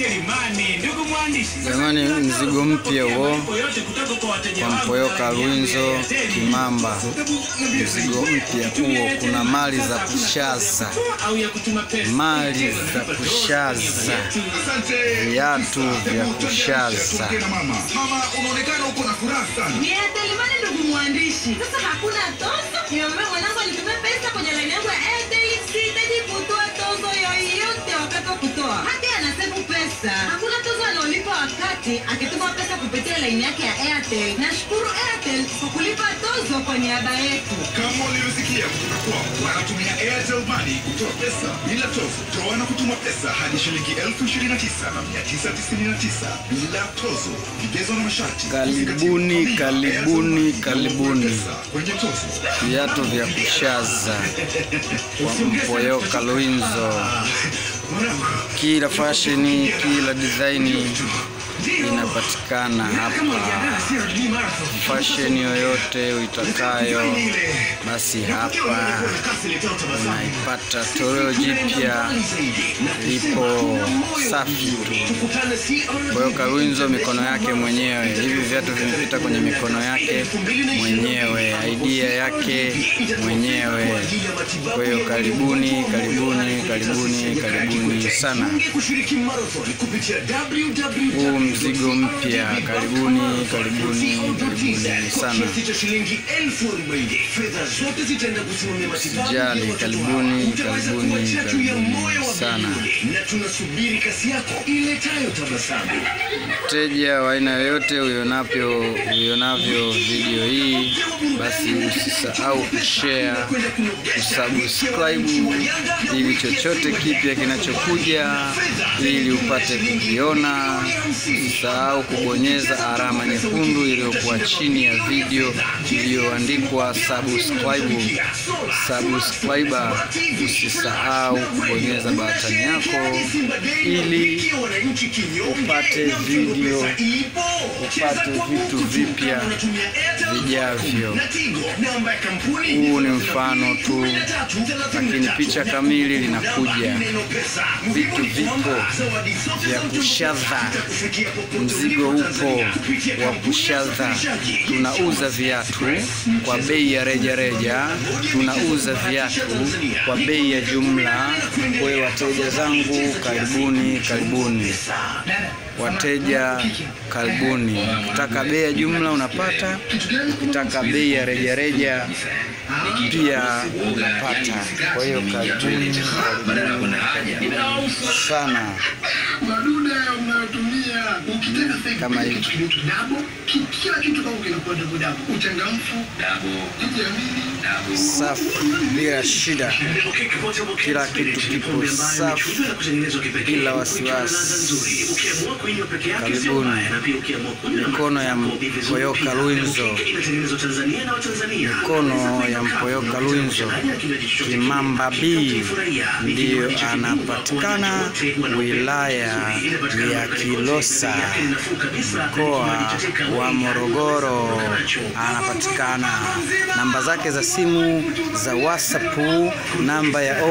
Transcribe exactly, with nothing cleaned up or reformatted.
Jamani, mzigo mpya huo kwa Mpoyoka Lwinzo Kimamba. Mzigo mpya huo, kuna mali za kushaza, mali za kushaza, viatu vya kushaza. Mama, unaonekana uko na furaha sana. Ni atalimani ndugu mwandishi. Sasa hakuna tozo. Niombe mwanangu nitumie pesa kwenye line yangu ya Airtel. Sihitaji kutoa tozo yoyote wakati wa kutoa. Hadi anasema pesa. Hakuna tozo analipa wakati akituma pesa kupitia line yake ya Airtel. Nashukuru Airtel kwa kulipa tozo kwa niaba yetu. Kama ulivyosikia kutoka kwao, wanatumia Airtel Money kutoa pesa bila tozo. Toa na kutuma pesa hadi shilingi elfu ishirini na tisa na mia tisa tisini na tisa bila tozo. Vigezo na masharti. Karibuni, karibuni, karibuni. Kwenye tozo. Viatu vya kushaza kwa Mpoyoka Lwinzo. Kila fashion, kila design inapatikana hapa. Fashion yoyote uitakayo basi hapa unaipata. Toleo jipya lipo safi tu. Mpoyoka Lwinzo mikono yake mwenyewe. Hivi viatu vimepita kwenye mikono yake mwenyewe, idea yake mwenyewe. Kwa hiyo karibuni, karibuni, karibuni, karibuni sana. Huu mzigo mpya, karibuni, karibuni, karibuni sana. Sijali, karibuni, karibuni, karibuni sana. Mteja wa aina yoyote uionavyo uionavyo video hii, basi usisahau kushare, kusubscribe ili chochote kipya kinachokuja ili upate kukiona. Usisahau kubonyeza alama nyekundu iliyokuwa chini ya video iliyoandikwa subscribe. Subscriber, usisahau kubonyeza batani yako ili upate video, upate vitu vipya vijavyo. Huu ni mfano tu, lakini picha kamili linakuja. Vitu vipo vya kushaza, mzigo upo wa kushaza. Tunauza viatu kwa bei ya reja reja, tunauza viatu kwa bei ya jumla. Kwa wateja zangu, karibuni, karibuni. Wateja karibuni. Ukitaka bei ya jumla unapata, ukitaka bei ya reja reja pia unapata. Kwa hiyo karibuni, karibuni sana. Kama hivi safi, bila shida, kila kitu kipo safi, bila wasiwasi. Karibuni. Mikono ya Mpoyoka Lwinzo, mikono ya Mpoyoka Lwinzo Kimamba B ndio anapatikana wilaya ya Kilosa, mkoa wa Morogoro. Anapatikana. Namba zake za simu za WhatsApp, namba ya